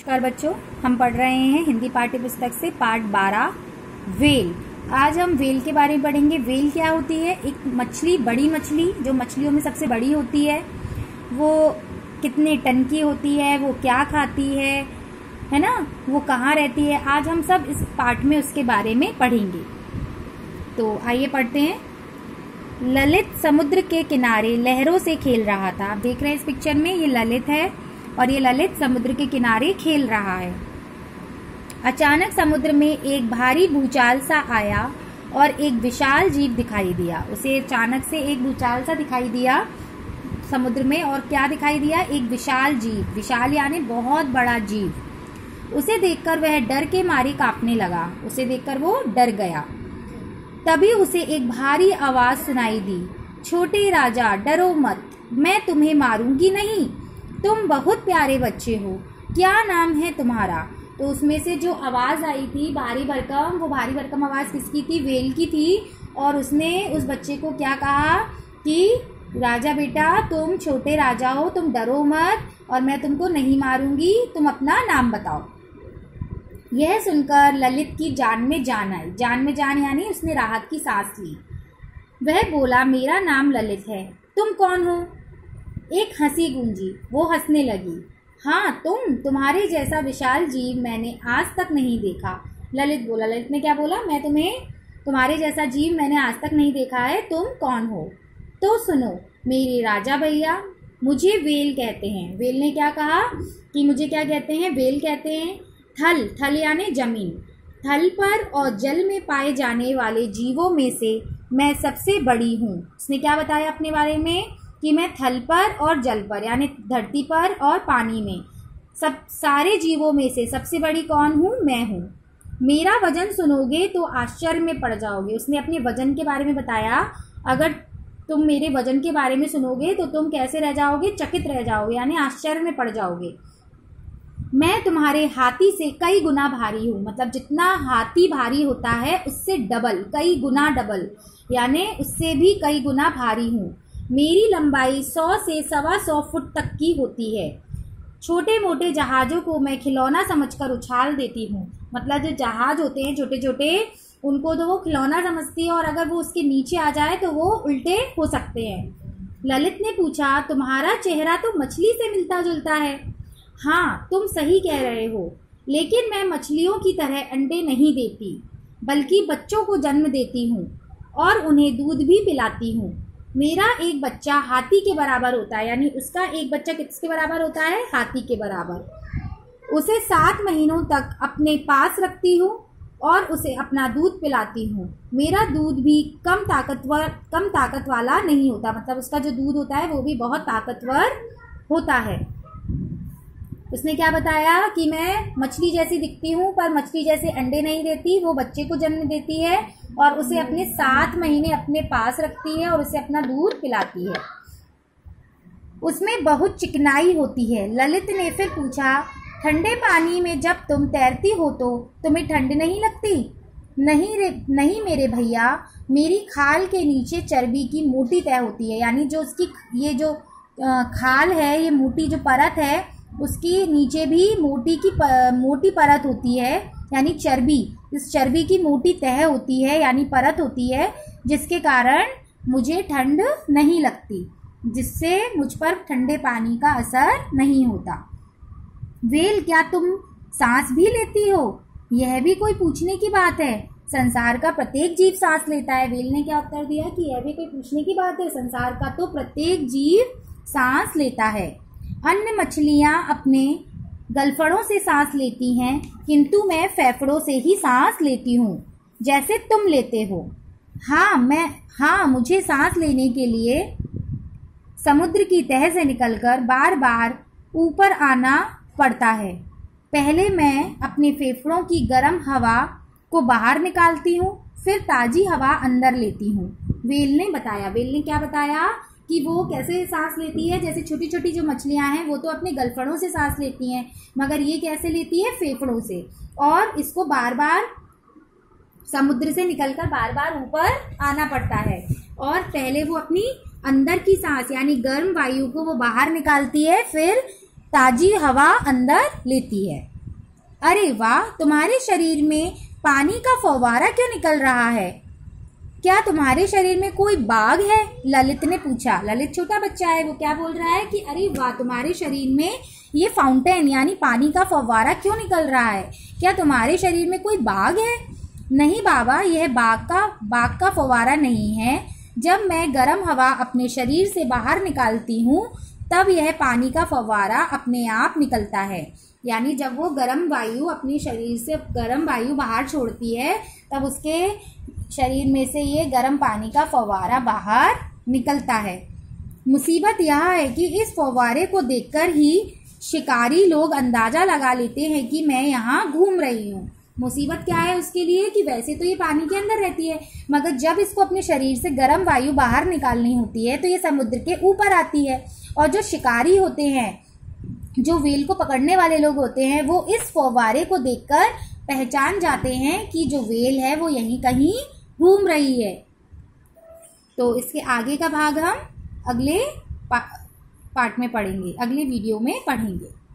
नमस्कार बच्चों, हम पढ़ रहे हैं हिंदी पाठ्य पुस्तक से पाठ 12 वेल। आज हम वेल के बारे में पढ़ेंगे। वेल क्या होती है? एक मछली, बड़ी मछली जो मछलियों में सबसे बड़ी होती है। वो कितने टन की होती है, वो क्या खाती है ना, वो कहाँ रहती है। आज हम सब इस पाठ में उसके बारे में पढ़ेंगे। तो आइए पढ़ते हैं। ललित समुद्र के किनारे लहरों से खेल रहा था। आप देख रहे हैं इस पिक्चर में, ये ललित है और ये ललित समुद्र के किनारे खेल रहा है। अचानक समुद्र में एक भारी भूचाल सा आया और एक विशाल जीव दिखाई दिया। उसे अचानक से एक भूचाल सा दिखाई दिया समुद्र में, और क्या दिखाई दिया? एक विशाल जीव। विशाल यानी बहुत बड़ा जीव। उसे देखकर वह डर के मारे कांपने लगा। उसे देखकर वो डर गया। तभी उसे एक भारी आवाज सुनाई दी, छोटे राजा डरो मत, मैं तुम्हें मारूंगी नहीं। तुम बहुत प्यारे बच्चे हो, क्या नाम है तुम्हारा? तो उसमें से जो आवाज आई थी भारी भरकम, वो भारी भरकम आवाज किसकी थी? वेल की थी। और उसने उस बच्चे को क्या कहा कि राजा बेटा, तुम छोटे राजा हो, तुम डरो मत और मैं तुमको नहीं मारूंगी, तुम अपना नाम बताओ। यह सुनकर ललित की जान में जान आई। जान में जान यानी उसने राहत की सांस ली। वह बोला, मेरा नाम ललित है, तुम कौन हो? एक हंसी गूंजी। वो हंसने लगी। हाँ, तुम्हारे जैसा विशाल जीव मैंने आज तक नहीं देखा। ललित बोला। ललित ने क्या बोला? मैं तुम्हारे जैसा जीव मैंने आज तक नहीं देखा है, तुम कौन हो? तो सुनो मेरे राजा भैया, मुझे वेल कहते हैं। वेल ने क्या कहा कि मुझे क्या कहते हैं? वेल कहते हैं थल। थल यानी जमीन। थल पर और जल में पाए जाने वाले जीवों में से मैं सबसे बड़ी हूँ। उसने क्या बताया अपने बारे में कि मैं थल पर और जल पर यानी धरती पर और पानी में सारे जीवों में से सबसे बड़ी कौन हूँ? मैं हूँ। मेरा वजन सुनोगे तो आश्चर्य में पड़ जाओगे। उसने अपने वजन के बारे में बताया। अगर तुम मेरे वजन के बारे में सुनोगे तो तुम कैसे रह जाओगे? चकित रह जाओगे यानी आश्चर्य में पड़ जाओगे। मैं तुम्हारे हाथी से कई गुना भारी हूँ। मतलब जितना हाथी भारी होता है उससे डबल, कई गुना डबल यानी उससे भी कई गुना भारी हूँ। मेरी लंबाई 100 से 125 फुट तक की होती है। छोटे मोटे जहाज़ों को मैं खिलौना समझकर उछाल देती हूँ। मतलब जो जहाज होते हैं छोटे छोटे, उनको तो वो खिलौना समझती है और अगर वो उसके नीचे आ जाए तो वो उल्टे हो सकते हैं। ललित ने पूछा, तुम्हारा चेहरा तो मछली से मिलता जुलता है। हाँ, तुम सही कह रहे हो, लेकिन मैं मछलियों की तरह अंडे नहीं देती, बल्कि बच्चों को जन्म देती हूँ और उन्हें दूध भी पिलाती हूँ। मेरा एक बच्चा हाथी के बराबर होता है, यानी उसका एक बच्चा किसके बराबर होता है? हाथी के बराबर। उसे 7 महीनों तक अपने पास रखती हूँ और उसे अपना दूध पिलाती हूँ। मेरा दूध भी कम ताकत वाला नहीं होता। मतलब उसका जो दूध होता है वो भी बहुत ताकतवर होता है। उसने क्या बताया कि मैं मछली जैसी दिखती हूँ पर मछली जैसे अंडे नहीं देती। वो बच्चे को जन्म देती है और उसे अपने 7 महीने अपने पास रखती है और उसे अपना दूध पिलाती है। उसमें बहुत चिकनाई होती है। ललित ने फिर पूछा, ठंडे पानी में जब तुम तैरती हो तो तुम्हें ठंड नहीं लगती? नहीं मेरे भैया, मेरी खाल के नीचे चर्बी की मोटी तह होती है। यानी जो उसकी ये जो खाल है, ये मोटी जो परत है, उसकी नीचे भी मोटी परत होती है यानी चर्बी। इस चर्बी की मोटी तह होती है यानी परत होती है, जिसके कारण मुझे ठंड नहीं लगती, जिससे मुझ पर ठंडे पानी का असर नहीं होता। वेल, क्या तुम सांस भी लेती हो? यह भी कोई पूछने की बात है। संसार का प्रत्येक जीव सांस लेता है। वेल ने क्या उत्तर दिया कि यह भी कोई पूछने की बात है। संसार का तो प्रत्येक जीव सांस लेता है। अन्य मछलियां अपने गलफड़ों से सांस लेती हैं, किंतु मैं फेफड़ों से ही सांस लेती हूँ, जैसे तुम लेते हो। हाँ, मुझे सांस लेने के लिए समुद्र की तह से निकलकर बार बार ऊपर आना पड़ता है। पहले मैं अपने फेफड़ों की गर्म हवा को बाहर निकालती हूँ, फिर ताजी हवा अंदर लेती हूँ। वेल ने बताया। वेल ने क्या बताया कि वो कैसे सांस लेती है? जैसे छोटी छोटी जो मछलियां हैं वो तो अपने गलफड़ों से सांस लेती हैं, मगर ये कैसे लेती है? फेफड़ों से। और इसको बार बार समुद्र से निकलकर बार बार ऊपर आना पड़ता है और पहले वो अपनी अंदर की सांस यानी गर्म वायु को वो बाहर निकालती है, फिर ताजी हवा अंदर लेती है। अरे वाह, तुम्हारे शरीर में पानी का फव्वारा क्यों निकल रहा है? क्या तुम्हारे शरीर में कोई बाघ है? ललित ने पूछा। ललित छोटा बच्चा है, वो क्या बोल रहा है कि अरे वाह, तुम्हारे शरीर में ये फाउंटेन यानी पानी का फव्वारा क्यों निकल रहा है? क्या तुम्हारे शरीर में कोई बाघ है? नहीं बाबा, यह बाघ का फव्वारा नहीं है। जब मैं गर्म हवा अपने शरीर से बाहर निकालती हूँ तब यह पानी का फव्वारा अपने आप निकलता है। यानी जब वो गर्म वायु अपने शरीर से गर्म वायु बाहर छोड़ती है तब उसके शरीर में से ये गर्म पानी का फव्वारा बाहर निकलता है। मुसीबत यह है कि इस फव्वारे को देखकर ही शिकारी लोग अंदाजा लगा लेते हैं कि मैं यहाँ घूम रही हूँ। मुसीबत क्या है उसके लिए कि वैसे तो ये पानी के अंदर रहती है, मगर जब इसको अपने शरीर से गर्म वायु बाहर निकालनी होती है तो ये समुद्र के ऊपर आती है। और जो शिकारी होते हैं, जो व्हेल को पकड़ने वाले लोग होते हैं, वो इस फव्वारे को देखकर पहचान जाते हैं कि जो व्हेल है वो यहीं कहीं घूम रही है। तो इसके आगे का भाग हम अगले पार्ट में पढ़ेंगे, अगले वीडियो में पढ़ेंगे।